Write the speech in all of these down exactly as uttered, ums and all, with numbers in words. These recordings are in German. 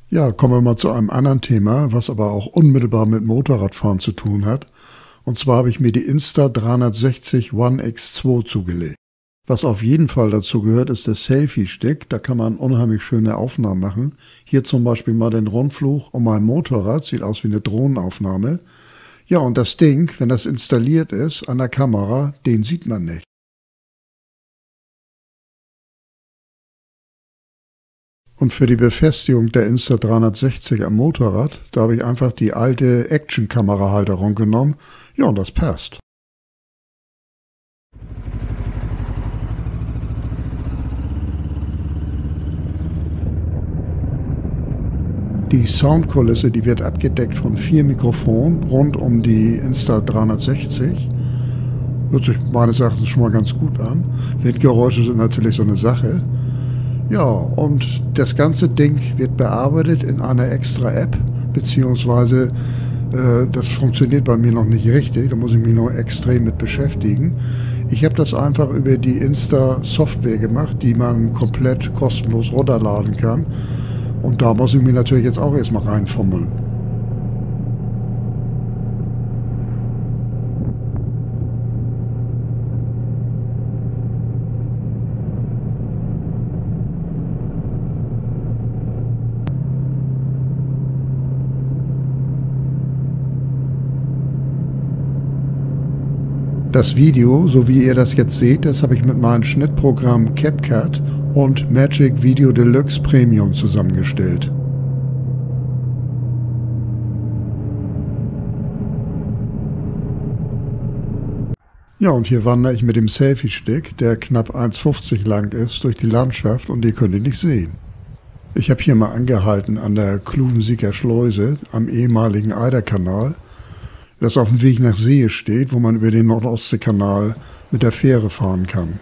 Ja, kommen wir mal zu einem anderen Thema, was aber auch unmittelbar mit Motorradfahren zu tun hat. Und zwar habe ich mir die Insta dreihundertsechzig One X zwei zugelegt. Was auf jeden Fall dazu gehört, ist der Selfie-Stick. Da kann man unheimlich schöne Aufnahmen machen. Hier zum Beispiel mal den Rundflug um mein Motorrad. Sieht aus wie eine Drohnenaufnahme. Ja, und das Ding, wenn das installiert ist an der Kamera, den sieht man nicht. Und für die Befestigung der Insta dreihundertsechzig am Motorrad, da habe ich einfach die alte Action-Kamera-Halterung genommen. Ja, und das passt. Die Soundkulisse, die wird abgedeckt von vier Mikrofonen rund um die Insta dreihundertsechzig. Hört sich meines Erachtens schon mal ganz gut an. Windgeräusche sind natürlich so eine Sache. Ja, und das ganze Ding wird bearbeitet in einer extra App, beziehungsweise äh, das funktioniert bei mir noch nicht richtig, da muss ich mich noch extrem mit beschäftigen. Ich habe das einfach über die Insta-Software gemacht, die man komplett kostenlos runterladen kann. Und da muss ich mich natürlich jetzt auch erstmal reinfummeln. Das Video, so wie ihr das jetzt seht, das habe ich mit meinem Schnittprogramm CapCut und Magic Video Deluxe Premium zusammengestellt. Ja, und hier wandere ich mit dem Selfie-Stick, der knapp eins fünfzig lang ist, durch die Landschaft und ihr könnt ihn nicht sehen. Ich habe hier mal angehalten an der Kluvensieger Schleuse am ehemaligen Eiderkanal, das auf dem Weg nach See steht, wo man über den Nordostseekanal mit der Fähre fahren kann.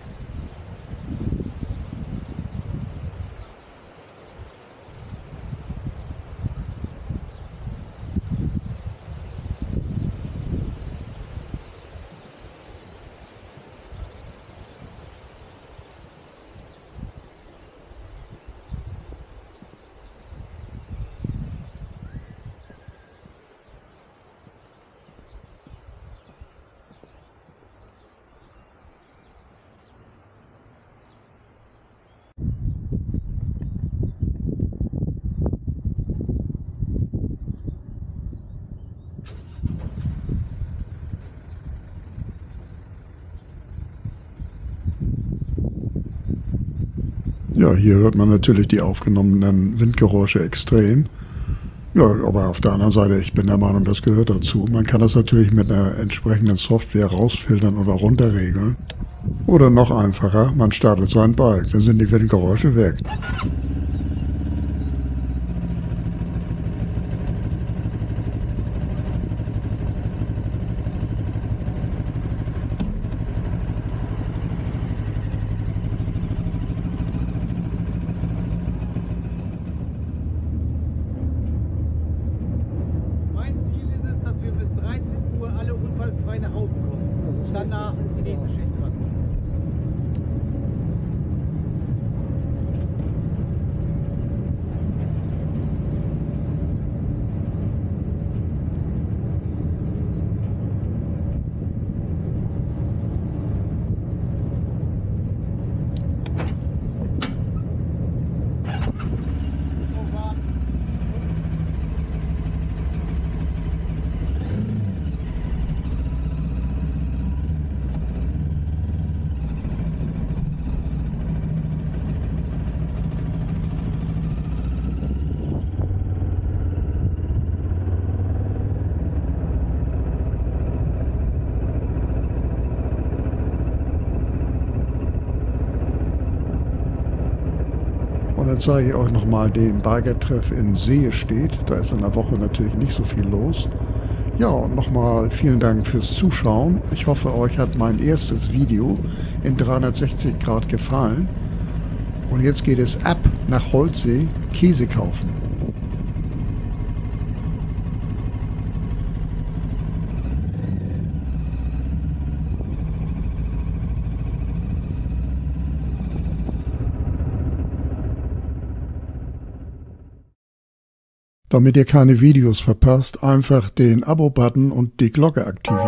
Ja, hier hört man natürlich die aufgenommenen Windgeräusche extrem. Ja, aber auf der anderen Seite, ich bin der Meinung, das gehört dazu. Man kann das natürlich mit einer entsprechenden Software rausfiltern oder runterregeln. Oder noch einfacher, man startet sein Bike, dann sind die Windgeräusche weg. Mein Ziel ist es, dass wir bis dreizehn Uhr alle unfallfrei nach Hause kommen. Danach ist die nächste Schicht dran. Und dann zeige ich euch nochmal den Biker-Treff in Seestedt. Da ist in der Woche natürlich nicht so viel los. Ja, und nochmal vielen Dank fürs Zuschauen. Ich hoffe, euch hat mein erstes Video in dreihundertsechzig Grad gefallen. Und jetzt geht es ab nach Holzsee Käse kaufen. Damit ihr keine Videos verpasst, einfach den Abo-Button und die Glocke aktivieren.